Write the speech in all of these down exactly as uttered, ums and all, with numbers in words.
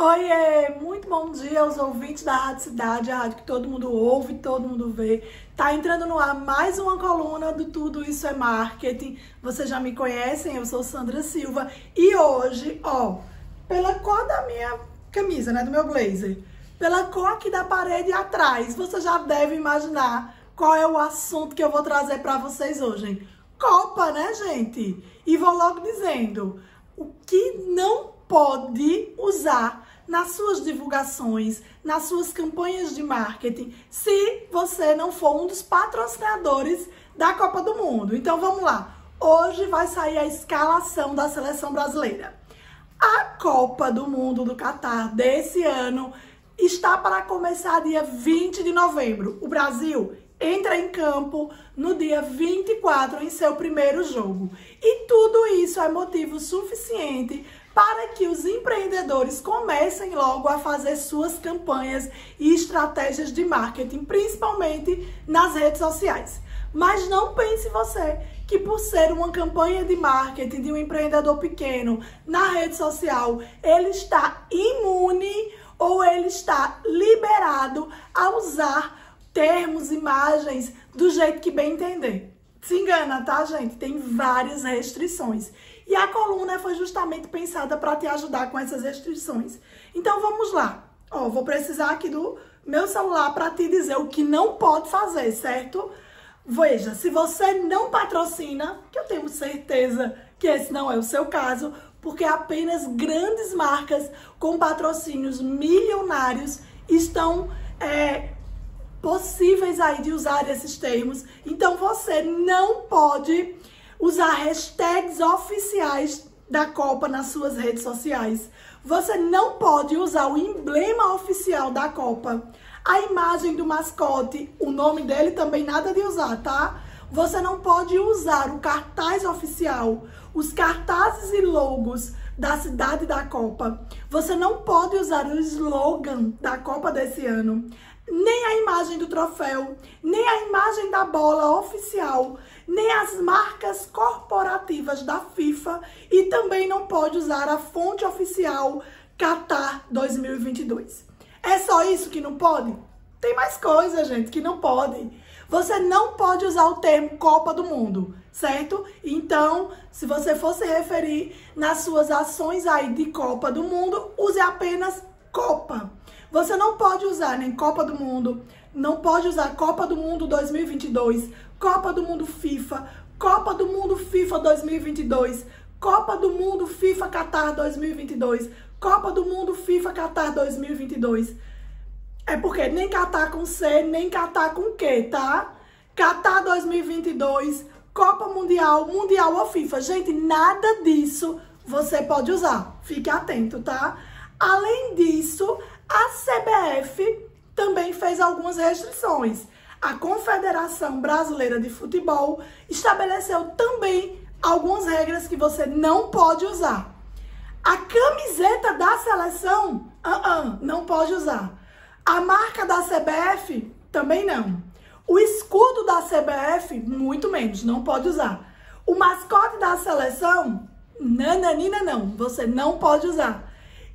Oiê, muito bom dia aos ouvintes da Rádio Cidade, a rádio que todo mundo ouve, todo mundo vê. Tá entrando no ar mais uma coluna do Tudo Isso é Marketing. Vocês já me conhecem, eu sou Sandra Silva e hoje, ó, pela cor da minha camisa, né, do meu blazer, pela cor aqui da parede atrás, você já deve imaginar qual é o assunto que eu vou trazer pra vocês hoje, hein? Copa, né, gente? E vou logo dizendo, o que não pode usar nas suas divulgações, nas suas campanhas de marketing, se você não for um dos patrocinadores da Copa do Mundo. Então vamos lá, hoje vai sair a escalação da seleção brasileira. A Copa do Mundo do Catar desse ano está para começar dia vinte de novembro. O Brasil entra em campo no dia vinte e quatro em seu primeiro jogo. E tudo isso é motivo suficiente para que os empreendedores comecem logo a fazer suas campanhas e estratégias de marketing, principalmente nas redes sociais. Mas não pense você que por ser uma campanha de marketing de um empreendedor pequeno na rede social, ele está imune ou ele está liberado a usar termos, imagens do jeito que bem entender. Se engana, tá, gente? Tem várias restrições. E a coluna foi justamente pensada para te ajudar com essas restrições. Então vamos lá. Ó, vou precisar aqui do meu celular para te dizer o que não pode fazer, certo? Veja, se você não patrocina, que eu tenho certeza que esse não é o seu caso, porque apenas grandes marcas com patrocínios milionários estão é, possíveis aí de usar esses termos. Então você não pode usar hashtags oficiais da Copa nas suas redes sociais. Você não pode usar o emblema oficial da Copa, a imagem do mascote, o nome dele também nada de usar, tá? Você não pode usar o cartaz oficial, os cartazes e logos da cidade da Copa. Você não pode usar o slogan da Copa desse ano, nem a imagem do troféu, nem a imagem da bola oficial, nem as marcas corporativas da FIFA e também não pode usar a fonte oficial Qatar dois mil e vinte e dois. É só isso que não pode? Tem mais coisa, gente, que não pode. Você não pode usar o termo Copa do Mundo, certo? Então, se você for se referir nas suas ações aí de Copa do Mundo, use apenas Copa. Você não pode usar nem Copa do Mundo, não pode usar Copa do Mundo dois mil e vinte e dois, Copa do Mundo FIFA, Copa do Mundo FIFA dois mil e vinte e dois, Copa do Mundo FIFA Qatar dois mil e vinte e dois, Copa do Mundo FIFA Qatar dois mil e vinte e dois. É porque nem Qatar com C, nem Qatar com Q, tá? Qatar dois mil e vinte e dois, Copa Mundial, Mundial ou FIFA. Gente, nada disso você pode usar. Fique atento, tá? Além disso, a C B F também fez algumas restrições. A Confederação Brasileira de Futebol estabeleceu também algumas regras que você não pode usar. A camiseta da seleção, uh -uh, não pode usar. A marca da C B F, também não. O escudo da C B F, muito menos, não pode usar. O mascote da seleção, nananina não, você não pode usar.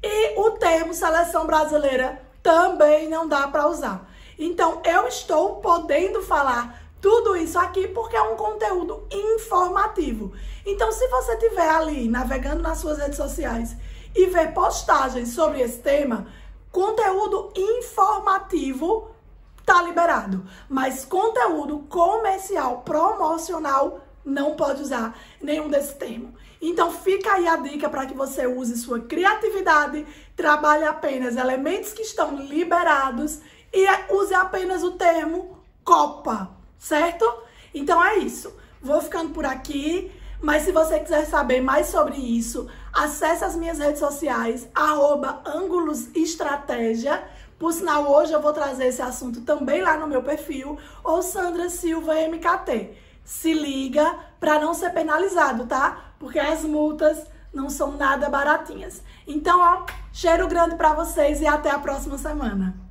E o termo seleção brasileira também não dá para usar. Então, eu estou podendo falar tudo isso aqui porque é um conteúdo informativo. Então, se você estiver ali navegando nas suas redes sociais e ver postagens sobre esse tema, conteúdo informativo tá liberado. Mas conteúdo comercial, promocional, não pode usar nenhum desse termo. Então fica aí a dica para que você use sua criatividade, trabalhe apenas elementos que estão liberados e use apenas o termo Copa, certo? Então é isso. Vou ficando por aqui, mas se você quiser saber mais sobre isso, acesse as minhas redes sociais, arroba Ângulos Estratégia. Por sinal, hoje eu vou trazer esse assunto também lá no meu perfil, ou Sandra Silva M K T. Se liga para não ser penalizado, tá? Porque as multas não são nada baratinhas. Então, ó, cheiro grande para vocês e até a próxima semana.